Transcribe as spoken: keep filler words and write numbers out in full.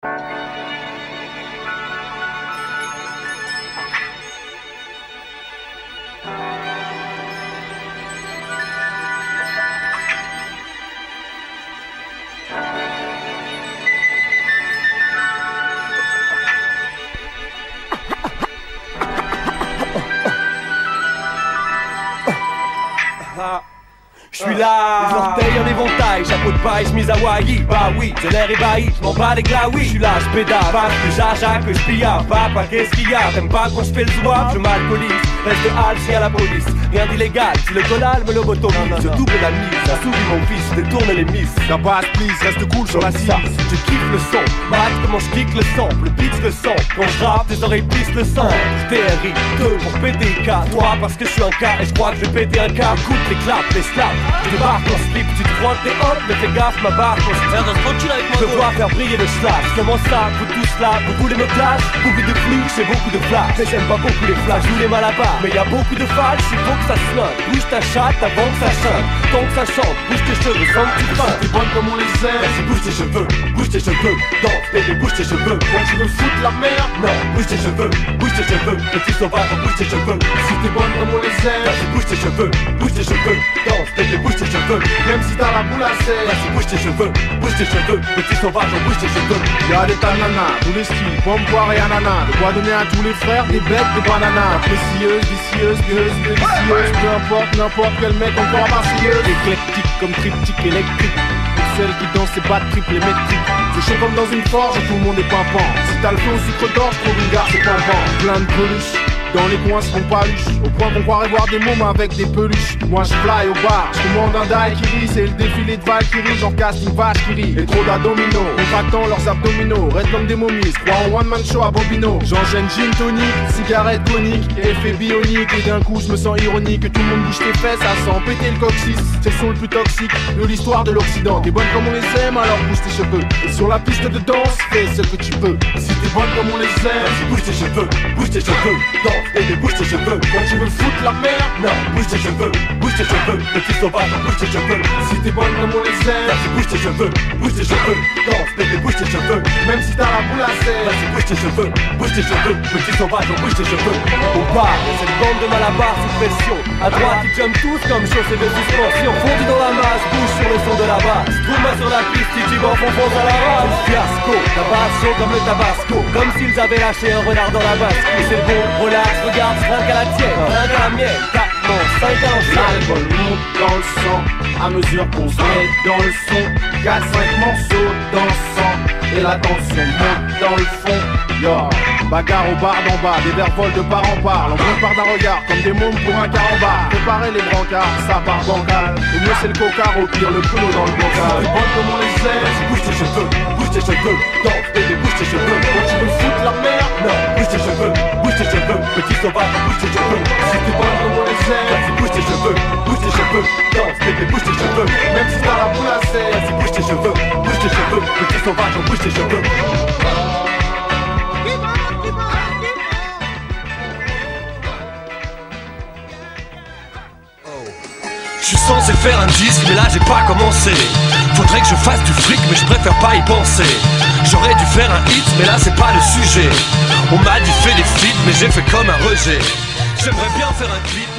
Je suis là, les orteils en éventail, chapeau de paille, chemise Hawaii. Bah oui, j'ai l'air ébahi, je m'en bats les glaouis. Je suis là, je pédale, pas que jaja, que je pillard. Papa, qu'est-ce qu'il y a? T'aimes pas quand je fais le zouave? Je m'alcoolise, reste hal, je à la police. Rien d'illégal, si le collal me lobotomise. Je double la mise, ça souris mon fils, détourne les miss. T'as pas à please, reste cool sur la cime. Je kiffe le son, mate comment je kick le son. Le beat le son, quand je rappe, tes oreilles plissent le sang. T R I, deux pour péter le K. Trois parce que je suis un K et je crois que je vais péter un K. Écoute les claps, les slaps, je débarque en slip. Tu te frottes tes hops, mais fais gaffe, ma barre quand je Merde, tranquille avec moi. Je vois faire briller le slash. Comment ça, vous tous là, vous voulez me clash? Beaucoup de flux, c'est beaucoup de flash. Mais j'aime pas beaucoup les flashs, je les malabar. Mais y'a beaucoup de flash, il faut que ça se note. Bouge ta chatte avant que ça chante. Tant que ça chante, bouge tes cheveux sans que tu fasses. T'es bonne comme on les aime. Vas-y, bouge tes cheveux, bouge tes cheveux. Danse, bébé, bouge tes cheveux. Quand tu veux foutre la merde, Non, bouge tes cheveux, bouge tes cheveux. Petit sauvage, bouge tes cheveux. si t'es bonne comme on les aime. Vas-y, bouge tes cheveux, bouge tes cheveux. Danse, bébé, bouge tes cheveux. Même si t'as la boule à serre. Vas-y, bouge tes cheveux, bouge tes cheveux. Petit sauvage, bouge tes cheveux. Y'a des tananas, tous les styles, pomme, poire et ananas. De quoi donner à tous les frères, des bêtes, des bananas. Précieuse, vicieuse, gueuse, délicieuse. Peu importe, n'importe quel mec, encore marsieuse. Éclectique comme triptyque électrique. Pour celle qui danse ses pas triple métrique. C'est chaud comme dans une forge et tout le monde est pimpant. Si t'as le feu au sucre d'orge, trouve une gare, c'est pimpant. Plein de peluches. Dans les coins seront paluches, au point qu'on croirait voir des mômes avec des peluches. Moi je fly au bar, je commande un daiquiri. C'est le défilé de Valkyrie, j'en casse une vache qui rit. Et trop d'abdominaux, contractant leurs abdominaux. Reste comme des momies, crois en one man show à Bobino. J'enchaîne gin tonic, cigarette conique, effet bionique. Et d'un coup je me sens ironique, tout le monde bouge tes fesses, ça sent péter le coccyx. C'est le son le plus toxique de l'histoire de l'Occident. T'es bonne comme on les aime, alors bouge tes cheveux. Et sur la piste de danse, fais ce que tu peux. Si t'es bonne comme on les aime, Vas-y, bouge tes cheveux, bouge tes cheveux. Danse, bébé, bouge tes cheveux. quand tu veux foutre la merde. Non, bouge tes cheveux, bouge tes cheveux. Petit sauvage, bouge tes cheveux. Si t'es bonne comme on les aime. Vas-y, bouge tes cheveux, bouge tes cheveux. Danse, bébé, bouge tes cheveux. Même si t'as la boule à serre. Vas-y, bouge tes cheveux, bouge tes cheveux. Petit sauvage, bouge tes cheveux. Au bar, cette bande de malabar sous pression. À droite, ils jumpent tous comme chaussées de suspension. Fondu dans la masse, bouge sur le son de la basse. Trouve-moi sur la piste, ils vont fonce à la rage. Fiasco, tabac chaud comme le tabasco. Comme s'ils avaient lâché un renard dans la basse. Et c'est bon, relax, regarde, trinque à la tienne, trinque à la mienne. quatre, non, cinq à l'ancienne. L'alcool monte dans le sang, à mesure qu'on se met dans le son. quatre cinq morceaux dansant, et la tension monte dans le fond. Yo, bagarre au bar d'en bas, des verres volent de part en part. L'empreinte part d'un regard, comme des mômes pour un carambar. Préparez les brancards, ça part bancal. Au mieux c'est le cocard, au pire le pneu dans le bocal. C'est bon comme on les aime. Vas-y, bouge tes cheveux, bouge tes cheveux. Danse, bébé, bouge tes cheveux. Quand tu veux foutre la merde. Non, bouge tes cheveux, bouge tes cheveux. Petit sauvage, bouge tes cheveux. Si t'es bonne comme on les aime. Vas-y, bouge tes cheveux, bouge tes cheveux. Danse, bébé, bouge tes cheveux. Même si t'as la boule à serre. Vas-y, bouge tes cheveux, bouge tes cheveux. Petit sauvage, bouge tes cheveux. Je suis censé faire un disque mais là j'ai pas commencé. Faudrait que je fasse du fric mais je préfère pas y penser. J'aurais dû faire un hit mais là c'est pas le sujet. On m'a dit fais des feats mais j'ai fait comme un rejet. J'aimerais bien faire un clip